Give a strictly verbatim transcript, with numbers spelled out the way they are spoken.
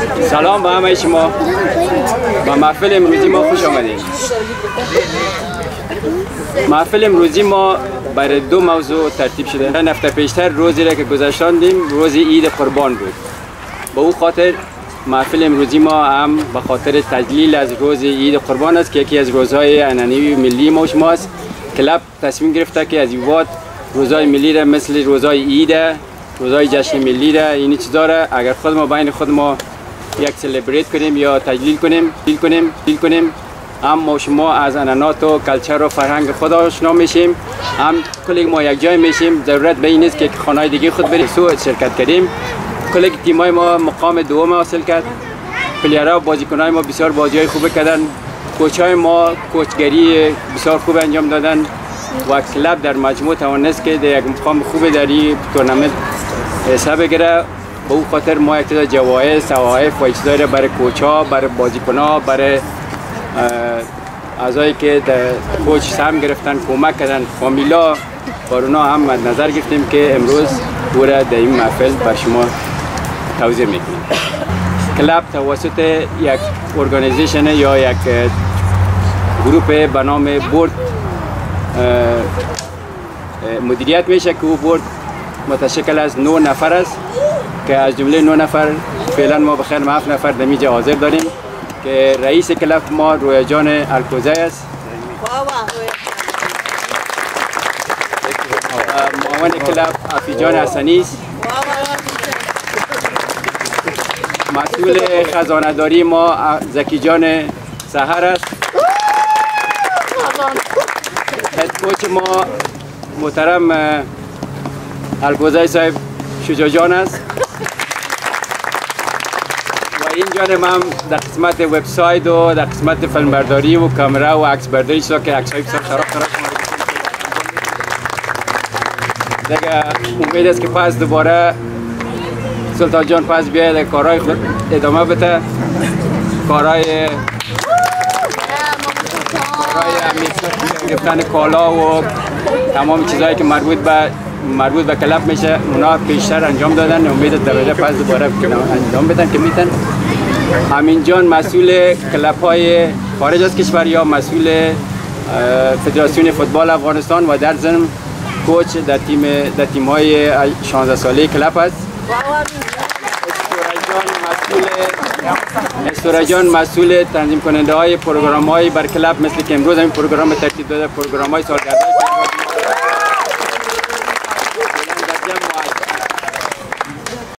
سلام به همه شما. با محفل امروزی ما خوش آمدید. محفل امروزی ما برای دو موضوع ترتیب شده. چند هفته پیشتر روزی را که گذشتاندیم روز عید قربان بود. به او خاطر محفل امروزی ما هم به خاطر تجلیل از روز عید قربان است که یکی از روزهای عنعنوی و ملی ما شماست. کلاب تصمیم گرفته که از این بعد روزهای ملی را مثل روزهای عید، روزهای جشن ملی را این چیزا را اگر خود ما بین خود ما یک سلبریت کنیم یا تجلیل کنیم، تجلیل کنیم، تجلیل کنیم، هم ما شما از عنعنات و کلچر و فرهنگ خود آشنا میشیم، هم کلی ما یک جای میشیم. ضرورت به این نیست که خانه‌های دیگه خود بریم سو شرکت کردیم. کلی تیمای ما مقام دوم حاصل کرد. پلیرها و بازیکنای ما بسیار بازی‌های خوب کردن. کوچای ما کوچگری بسیار خوب انجام دادن و کلاب در مجموع توانست که در یک مقام خوب در این تورنمنت حساب بگیره. به او خاطر ما یک تعداد جوایز، توایف و چیزایی را برای کوچا، برای بازیکن‌ها، برای اعضایی که در کوچ سهم گرفتن، کمک کردن، فامیلا بر اونا هم مد نظر گرفتیم که امروز او را در این محفل بر شما توضیح میکنیم. کلاب توسط یک ارگانیزیشن یا یک گروپ به نام بورد مدیریت میشه که او بورد متشکل از نه نفر است که از جمله نه نفر فعلا ما بخیر ما هفت نفر در اینجا حاضر داریم که رئیس کلاب ما رویا جان الکوزی است، معاون کلاب افی جان حسنی است، مسئول خزانه داری ما زکی جان سحر است، هد کوچ ما محترم الکوزی صاحب شجاع جان است و این جانب هم در قسمت وبسایت و در قسمت فیلمبرداری و کامرا و عکس برداری شده که عکس‌های بسیار خراب خراب دیگه امید است که پس دوباره سلطان جان پس بیاید کارهای خود ادامه بده، کارهای کارهای گرفتن کالا و تمام چیزهایی که مربوط به مربوط به کلاب میشه اونا بیشتر انجام دادن. امید درجه پس دوباره انجام بدن که میتن. همین جان مسئول کلاب های خارج از کشور یا مسئول فدراسیون فوتبال افغانستان و در ضمن کوچ در تیم در تیم های شانزده ساله کلاب است. استورا جان مسئول تنظیم کننده های پروگرام های بر کلاب مثل که امروز این پروگرام ترتیب داده، پروگرام های سالگرد